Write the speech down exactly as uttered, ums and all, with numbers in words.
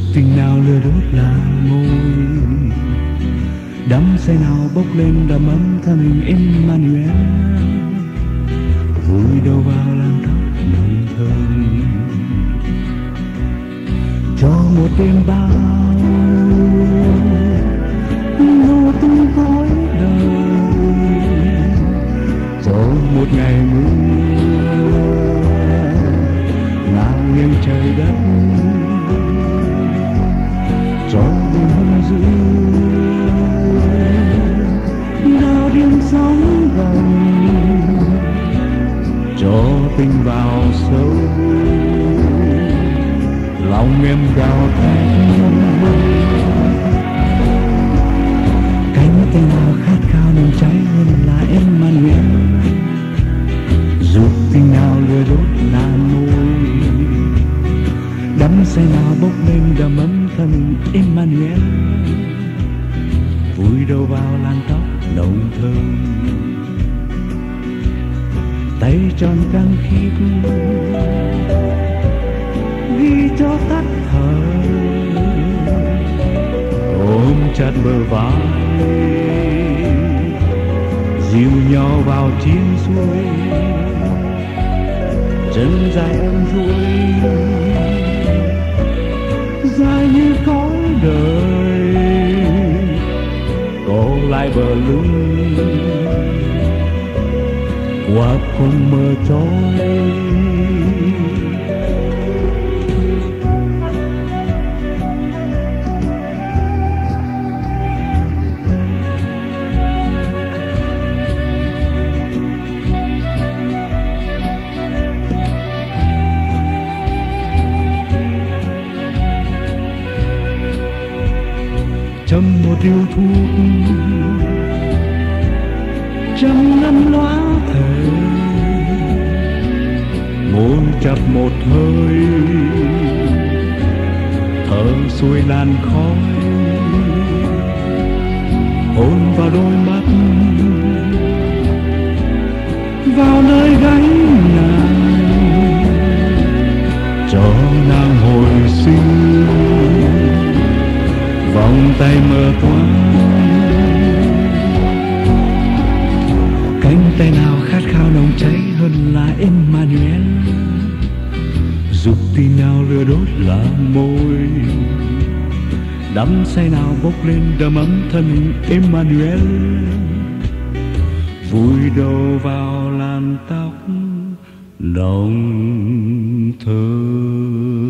tình nào lửa đốt làn môi, đắm say nào bốc lên đầm ấm thân hình Emmanuel, vùi đầu vào làn tóc nồng thơm cho một đêm bao vô tung khói đời, cho một ngày mưa ngả nghiêng trời đất, cho đêm hôn dữ đào điên sóng gần, cho tình vào sâu lòng em gào thét. Cánh tay nào khát khao nồng cháy hơn là Emmanuel, dù tình nào lửa đốt làn môi, đắm say nào bốc lên đầm ấm thân Emmanuel, vùi đầu vào làn tóc nồng thơm, tay tròn căng khít ghi cho tắt thở, ôm chặt bờ vai dìu nhau vào chiến xuôi, chân dài êm ruồi dài như khói đời, có lại bờ lưng qua con mơ trôi. Châm một điếu thuốc trăm năm lóa thề, môi chặt một hơi thở xuôi làn khói, hôn vào đôi mắt vào nơi gáy nàng, cho nàng hồi sinh vòng tay mơ toan. Cánh tay nào khát khao nồng cháy hơn là Emmanuel, dục tình nào lửa đốt làn môi, đắm say nào bốc lên đầm ấm thân hình Emmanuel, vùi đầu vào làn tóc nồng thơm.